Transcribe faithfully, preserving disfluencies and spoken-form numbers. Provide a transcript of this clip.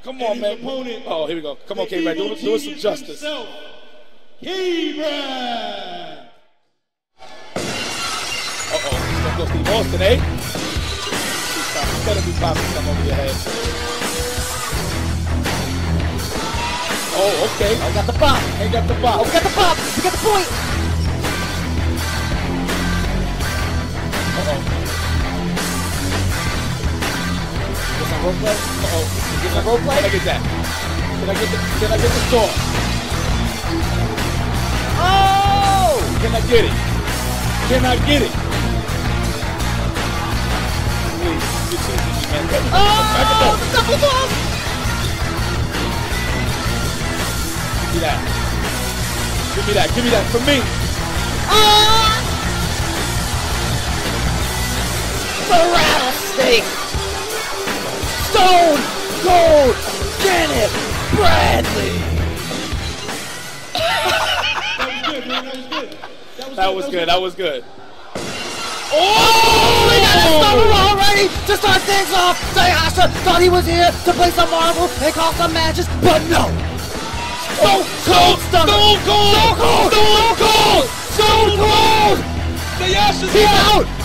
Come on, man. Opponent, oh, here we go. Come on, K-Brad. Do, do us some justice. K-Brad. Uh-oh. He's going to go Steve Austin, eh? You better be popping something over your head. Oh, okay. I got the pop. Ain't got the pop. Oh, we got the pop. We got the point. Uh-oh. Get some role play. Uh-oh. Get some role play. Can I get that? Can I get the, can I get the score? Oh! Can I get it? Can I get it? Please, you're teasing me, man. Oh! The double bump! Give me that. Give me that. Give me that for me. Ah! The rattlesnake! Stone Cold Janet Bradley! That was good. That was good. Oh! We got a stunner already to start things off! Sayasha thought he was here to play some marbles and call some matches, but no! Stone Cold Stunner! Stone Cold! Stone Cold! Stone Cold! Stone Cold! Sayasha's He's out!